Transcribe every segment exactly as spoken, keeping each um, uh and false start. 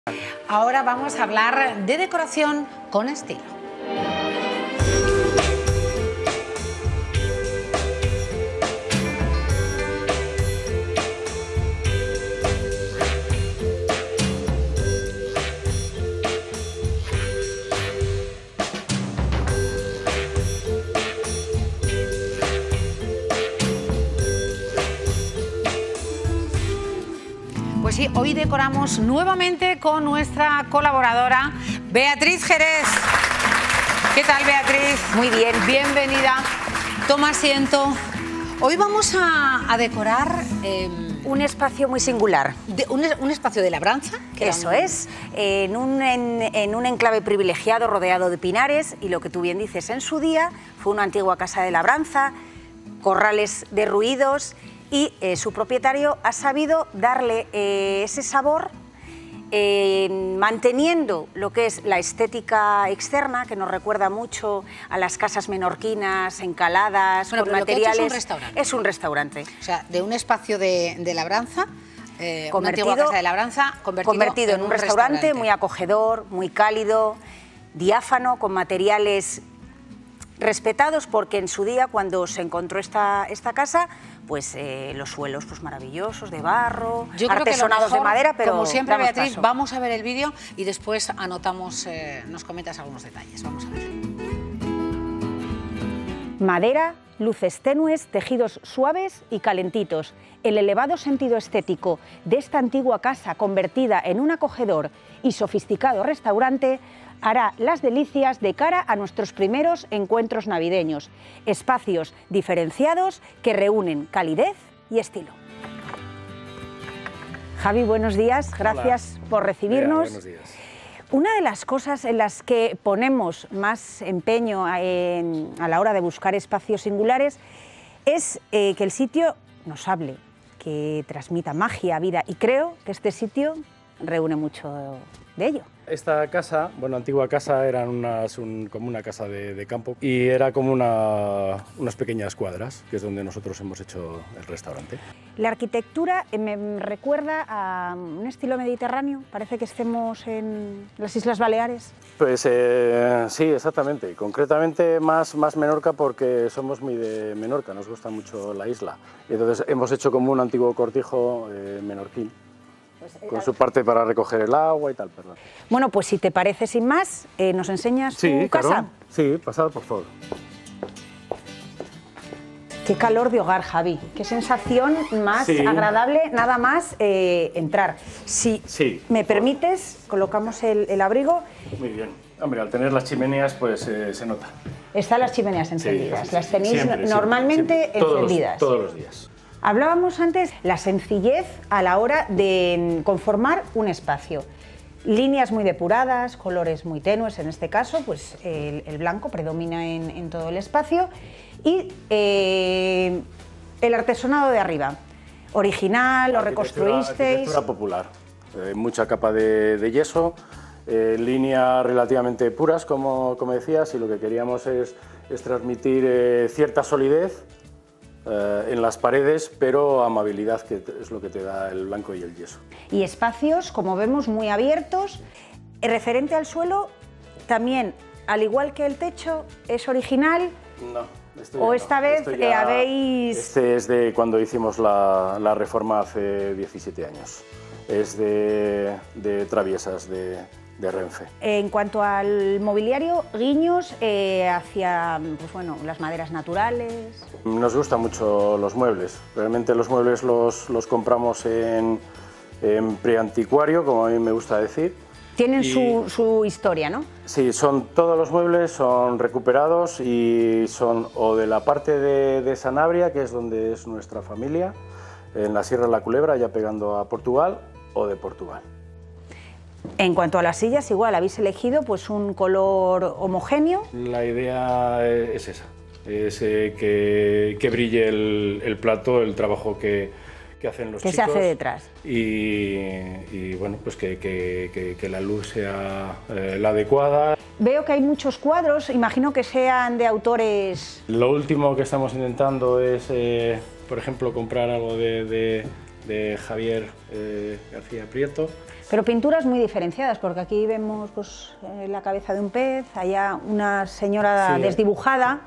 Ahora vamos a hablar de decoración con estilo. Pues sí, hoy decoramos nuevamente con nuestra colaboradora Beatriz Jerez. ¿Qué tal, Beatriz? Muy bien. Bienvenida. Toma asiento. Hoy vamos a, a decorar eh, un espacio muy singular. De, un, un espacio de labranza. Eso un... es, en un, en, en un enclave privilegiado rodeado de pinares, y lo que tú bien dices, en su día fue una antigua casa de labranza, corrales derruidos, y eh, su propietario ha sabido darle eh, ese sabor, eh, manteniendo lo que es la estética externa, que nos recuerda mucho a las casas menorquinas, encaladas, bueno, con pero materiales. Lo que ha hecho es un restaurante. Es un restaurante. O sea, de un espacio de, de labranza, eh, una antigua casa de labranza, convertido, convertido en, en un, un restaurante, restaurante muy acogedor, muy cálido, diáfano, con materiales respetados, porque en su día, cuando se encontró esta, esta casa, pues eh, los suelos pues maravillosos, de barro, Yo creo artesonados que lo mejor, de madera, pero como siempre, Beatriz, paso. vamos a ver el vídeo y después anotamos, eh, nos comentas algunos detalles. Vamos a ver. Madera, luces tenues, tejidos suaves y calentitos. El elevado sentido estético de esta antigua casa, convertida en un acogedor y sofisticado restaurante, hará las delicias de cara a nuestros primeros encuentros navideños. Espacios diferenciados que reúnen calidez y estilo. Javi, buenos días. Gracias Hola. por recibirnos. Bea, buenos días. Una de las cosas en las que ponemos más empeño en, a la hora de buscar espacios singulares es eh, que el sitio nos hable, que transmita magia, vida, y creo que este sitio reúne mucho de ello. Esta casa, bueno, antigua casa, era unas, un, como una casa de, de campo, y era como una, unas pequeñas cuadras, que es donde nosotros hemos hecho el restaurante. La arquitectura me recuerda a un estilo mediterráneo, parece que estemos en las Islas Baleares. Pues eh, sí, exactamente, concretamente más, más Menorca, porque somos muy de Menorca, nos gusta mucho la isla. Y entonces hemos hecho como un antiguo cortijo eh, menorquín. Pues, eh, con su parte para recoger el agua y tal, perdón. Bueno, pues si te parece, sin más, eh, ¿nos enseñas sí, tu casa? Claro. Sí, pasad por favor. Qué calor de hogar, Javi. Qué sensación más sí. agradable, nada más eh, entrar. Si sí, me permites, colocamos el, el abrigo. Muy bien. Hombre, al tener las chimeneas, pues eh, se nota. Están las chimeneas encendidas. Sí, sí, sí, las tenéis siempre, normalmente siempre, siempre. encendidas. Todos, todos los días. Hablábamos antes la sencillez a la hora de conformar un espacio. Líneas muy depuradas, colores muy tenues, en este caso pues el, el blanco predomina en, en todo el espacio, y eh, el artesonado de arriba, original, lo reconstruisteis. Arquitectura popular, eh, mucha capa de, de yeso, eh, líneas relativamente puras, como, como decías, y lo que queríamos es, es transmitir eh, cierta solidez Eh, en las paredes, pero amabilidad, que es lo que te da el blanco y el yeso. Y espacios, como vemos, muy abiertos. Referente al suelo, también, al igual que el techo, ¿es original? No. Esto ¿O no. esta vez Esto ya, eh, habéis...? Este es de cuando hicimos la, la reforma hace diecisiete años. Es de, de traviesas de... de Renfe. En cuanto al mobiliario, guiños eh, hacia pues bueno, las maderas naturales. Nos gustan mucho los muebles. Realmente los muebles los, los compramos en, en preanticuario, como a mí me gusta decir. Tienen y, su, su historia, ¿no? Sí, son, todos los muebles son recuperados y son o de la parte de, de Sanabria, que es donde es nuestra familia, en la Sierra de la Culebra, ya pegando a Portugal, o de Portugal. En cuanto a las sillas, igual, habéis elegido pues un color homogéneo. La idea es esa, es eh, que, que brille el, el plato, el trabajo que, que hacen los que chicos. se hace detrás. Y, y bueno, pues que, que, que, que la luz sea eh, la adecuada. Veo que hay muchos cuadros, imagino que sean de autores... Lo último que estamos intentando es, eh, por ejemplo, comprar algo de, de, de Javier eh, García Prieto. Pero pinturas muy diferenciadas, porque aquí vemos pues, eh, la cabeza de un pez, allá una señora sí. desdibujada.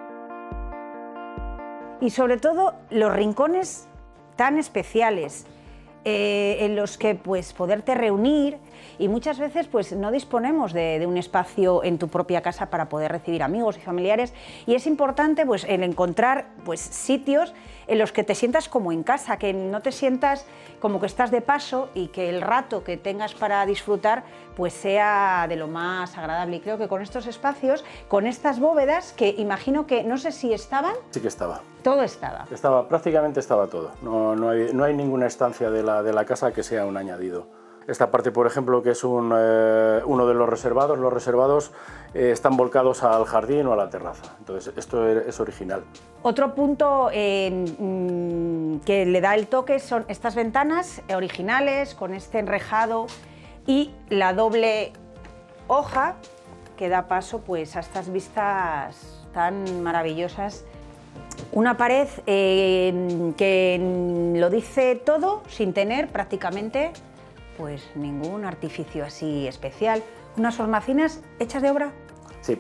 Y sobre todo los rincones tan especiales eh, en los que pues, poderte reunir, y muchas veces pues, no disponemos de, de un espacio en tu propia casa para poder recibir amigos y familiares, y es importante pues, el encontrar pues, sitios en los que te sientas como en casa, que no te sientas como que estás de paso y que el rato que tengas para disfrutar pues sea de lo más agradable. Y creo que con estos espacios, con estas bóvedas, que imagino que no sé si estaban... Sí que estaba. Todo estaba. Estaba, prácticamente estaba todo. No, no, hay, no hay ninguna estancia de la, de la casa que sea un añadido. Esta parte, por ejemplo, que es un, eh, uno de los reservados, los reservados eh, están volcados al jardín o a la terraza, entonces esto es original. Otro punto eh, que le da el toque son estas ventanas originales, con este enrejado y la doble hoja que da paso pues, a estas vistas tan maravillosas. Una pared eh, que lo dice todo sin tener prácticamente pues ningún artificio así especial. ¿Unas hornacinas hechas de obra? Sí,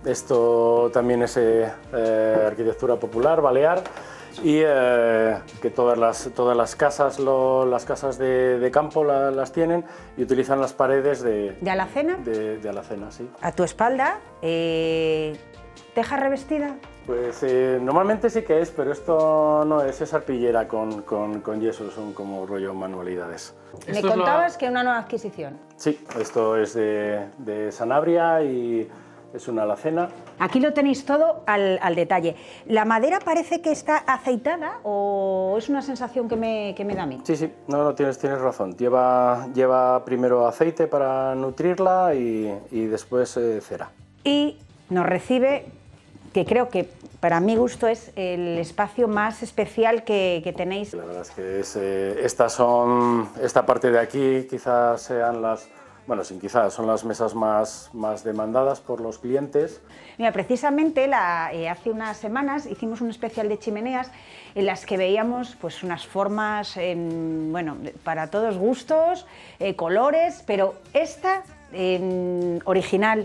esto también es eh, eh, arquitectura popular, balear, y eh, que todas las, todas las casas, lo, las casas de, de campo la, las tienen y utilizan las paredes de... ¿De alacena? De, de alacena, sí. A tu espalda, eh, ¿teja revestida? Pues eh, normalmente sí que es, pero esto no es, es arpillera con, con, con yeso, son como rollo manualidades. Me contabas lo... que una nueva adquisición. Sí, esto es de, de Sanabria y es una alacena. Aquí lo tenéis todo al, al detalle. ¿La madera parece que está aceitada o es una sensación que me, que me da a mí? Sí, sí, no, no tienes, tienes razón. Lleva, lleva primero aceite para nutrirla y, y después eh, cera. Y nos recibe, que creo que para mi gusto es el espacio más especial que, que tenéis. La verdad es que es, eh, estas son, esta parte de aquí quizás sean las, bueno, sin quizás, son las mesas más, más demandadas por los clientes. Mira, precisamente la, eh, hace unas semanas hicimos un especial de chimeneas en las que veíamos pues, unas formas, eh, bueno, para todos gustos, eh, colores, pero esta eh, original.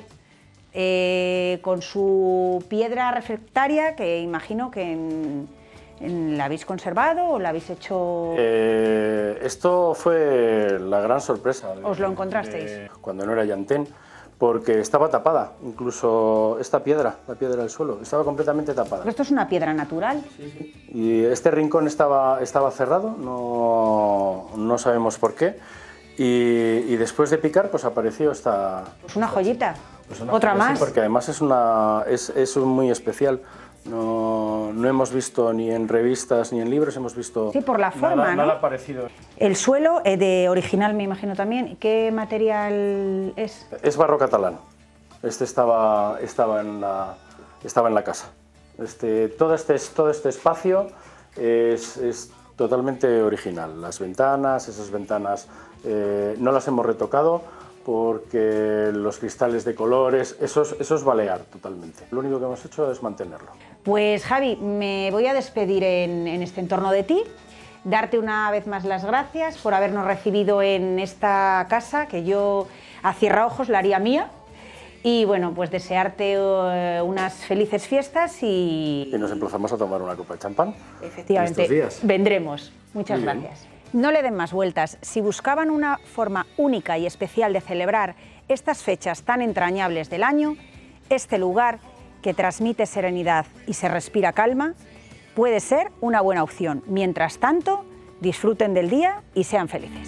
Eh, con su piedra refractaria, que imagino que en, en la habéis conservado o la habéis hecho... Eh, esto fue la gran sorpresa. De, ¿Os lo encontrasteis? De, cuando no era llantén, porque estaba tapada, incluso esta piedra, la piedra del suelo, estaba completamente tapada. ¿Pero esto es una piedra natural? Sí, sí. Y este rincón estaba, estaba cerrado, no, no sabemos por qué, y, y después de picar pues apareció esta... Pues una joyita. Pues una Otra joya, más. Sí, porque además es, una, es, es muy especial. No, no hemos visto ni en revistas ni en libros, hemos visto sí, por la forma, nada, ¿no? nada parecido. El suelo eh, de original, me imagino también. ¿Qué material es? Es barro catalán. Este estaba, estaba, en, la, estaba en la casa. Este, todo, este, todo este espacio es, es totalmente original. Las ventanas, esas ventanas eh, no las hemos retocado, porque los cristales de colores, eso es, eso es balear totalmente. Lo único que hemos hecho es mantenerlo. Pues Javi, me voy a despedir en, en este entorno de ti, darte una vez más las gracias por habernos recibido en esta casa, que yo a cierraojos la haría mía, y bueno, pues desearte uh, unas felices fiestas y... Y nos emplazamos a tomar una copa de champán. Efectivamente, estos días. Vendremos. Muchas Muy gracias. Bien. No le den más vueltas. Si buscaban una forma única y especial de celebrar estas fechas tan entrañables del año, este lugar, que transmite serenidad y se respira calma, puede ser una buena opción. Mientras tanto, disfruten del día y sean felices.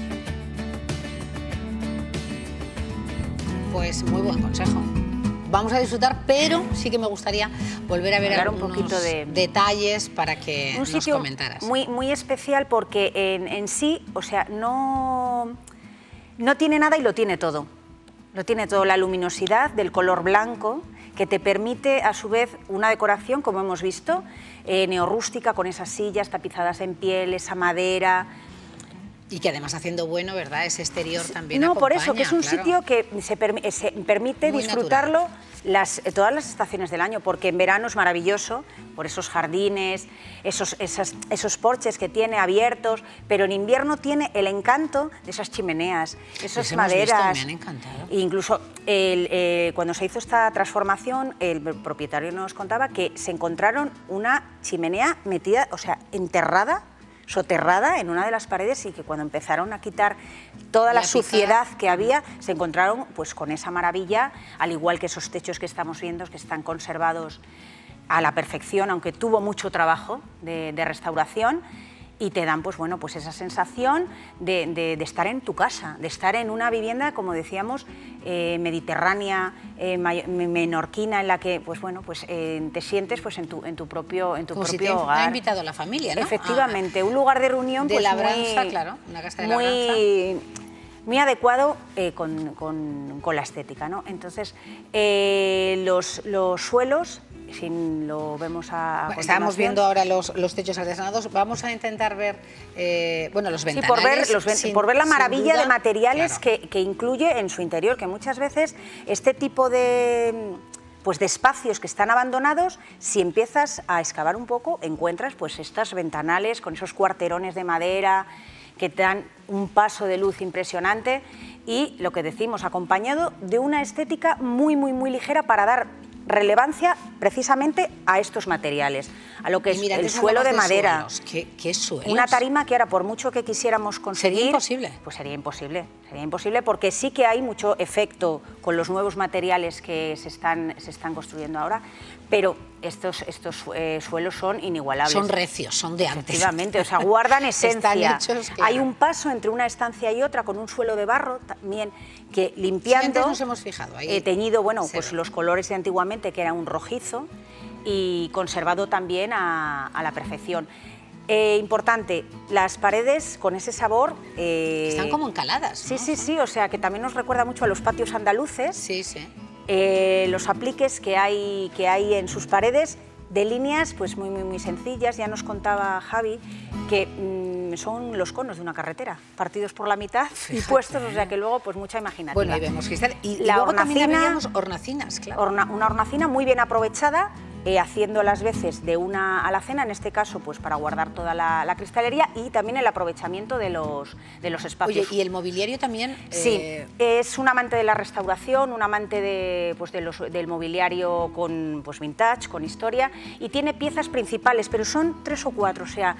Pues muy buen consejo. Vamos a disfrutar, pero sí que me gustaría volver a ver Hablar algunos un poquito de... detalles para que un nos sitio comentaras. Muy, muy especial porque en, en sí, o sea, no, no tiene nada y lo tiene todo. Lo tiene todo, la luminosidad del color blanco, que te permite a su vez una decoración, como hemos visto, eh, neorrústica, con esas sillas tapizadas en piel, esa madera. Y que además haciendo bueno, ¿verdad? Ese exterior también No, acompaña, por eso, que es un claro. sitio que se, permi se permite Muy disfrutarlo las, todas las estaciones del año, porque en verano es maravilloso, por esos jardines, esos, esas, esos porches que tiene abiertos, pero en invierno tiene el encanto de esas chimeneas, esas Les maderas. hemos visto, me han encantado. E incluso el, eh, cuando se hizo esta transformación, el propietario nos contaba que se encontraron una chimenea metida, o sea, enterrada, soterrada en una de las paredes, y que cuando empezaron a quitar toda la suciedad que había, se encontraron pues con esa maravilla, al igual que esos techos que estamos viendo, que están conservados a la perfección, aunque tuvo mucho trabajo de, de restauración, y te dan pues bueno pues esa sensación de, de, de estar en tu casa, de estar en una vivienda, como decíamos, eh, mediterránea, eh, menorquina, en la que pues bueno pues eh, te sientes pues en tu en tu propio en tu Como propio si te hogar. ha invitado la familia, ¿no? Efectivamente, un lugar de reunión de pues labranza, muy, claro, una casa de muy, labranza. muy adecuado eh, con, con, con la estética, ¿no? Entonces eh, los, los suelos, si lo vemos a Bueno, estábamos viendo ahora los, los techos artesanados. Vamos a intentar ver, eh, bueno, los ventanales. Sí, por ver, los ven, sin, por ver la maravilla duda, de materiales claro. que, que incluye en su interior, que muchas veces este tipo de, pues de espacios que están abandonados, si empiezas a excavar un poco, encuentras pues estas ventanales con esos cuarterones de madera que te dan un paso de luz impresionante, y lo que decimos, acompañado de una estética muy, muy, muy ligera para dar relevancia precisamente a estos materiales, a lo que es el suelo de madera. ¿Qué, qué suelos? Una tarima que ahora, por mucho que quisiéramos conseguir... Sería imposible. Pues sería imposible, sería imposible, porque sí que hay mucho efecto con los nuevos materiales que se están, se están construyendo ahora, pero estos, estos eh, suelos son inigualables. Son recios, son de antes. Efectivamente, o sea, guardan esencia. Están hechos, claro. Hay un paso entre una estancia y otra con un suelo de barro también, que limpiando... Sí, antes nos hemos fijado ahí. Eh, teñido, bueno, Se pues ve. los colores de antiguamente, que era un rojizo, y conservado también a, a la perfección. Eh, importante, las paredes con ese sabor... Eh, Están como encaladas, Sí, ¿no? sí, sí, o sea, que también nos recuerda mucho a los patios andaluces. Sí, sí. Eh, los apliques que hay, que hay en sus paredes, de líneas pues muy, muy, muy sencillas. Ya nos contaba Javi que mmm, son los conos de una carretera, partidos por la mitad. Fíjate. Y puestos, o sea que luego pues mucha imaginación. Bueno, ahí vemos cristal. Y, la y luego hornacina, también veíamos hornacinas, claro. Horna, una hornacina muy bien aprovechada, eh, haciendo las veces de una alacena, en este caso pues para guardar toda la, la cristalería, y también el aprovechamiento de los, de los espacios. Oye, ¿y el mobiliario también? Sí, eh... es un amante de la restauración, un amante de, pues de los, del mobiliario con pues vintage, con historia, y tiene piezas principales, pero son tres o cuatro, o sea,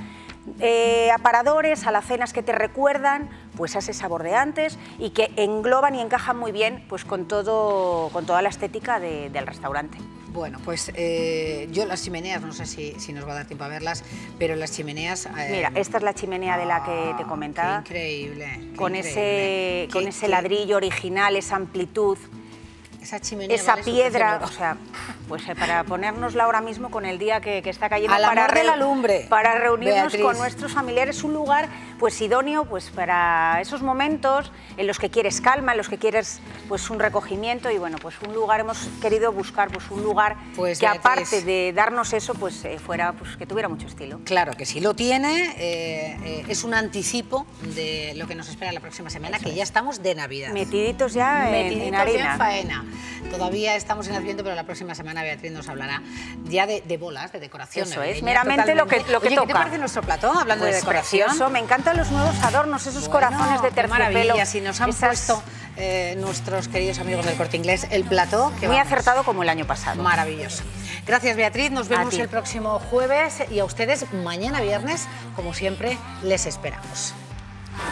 eh, aparadores, alacenas que te recuerdan pues a ese sabor de antes, y que engloban y encajan muy bien pues con, todo, con toda la estética de, del restaurante. Bueno, pues eh, yo las chimeneas, no sé si, si nos va a dar tiempo a verlas, pero las chimeneas... Eh, Mira, esta es la chimenea de la que te comentaba. Qué increíble. Qué con increíble. ese, con qué, ese qué... ladrillo original, esa amplitud. Esa chimenea Esa vale piedra, o sea, pues eh, para ponérnosla ahora mismo con el día que, que está cayendo, Al para, amor de la lumbre, para reunirnos Beatriz. con nuestros familiares, un lugar pues idóneo pues para esos momentos en los que quieres calma, en los que quieres pues un recogimiento, y bueno, pues un lugar, hemos querido buscar pues un lugar pues, que Beatriz, aparte de darnos eso, pues eh, fuera, pues que tuviera mucho estilo. Claro que sí lo tiene, eh, eh, es un anticipo de lo que nos espera la próxima semana, eso que es. Ya estamos de Navidad. Metiditos ya Metiditos en, en arena. ya en faena. Todavía estamos en Adviento, pero la próxima semana Beatriz nos hablará ya de, de bolas, de decoración. Eso navideña, es, meramente lo que, lo que Oye, toca. ¿qué te parece nuestro plató, hablando pues de decoración? Precioso, me encantan los nuevos adornos, esos bueno, corazones de terciopelo. Qué maravilla, si nos han esas... puesto eh, nuestros queridos amigos del Corte Inglés el plató. Que muy vamos, acertado como el año pasado. Maravilloso. Gracias, Beatriz, nos vemos el próximo jueves, y a ustedes mañana viernes, como siempre, les esperamos.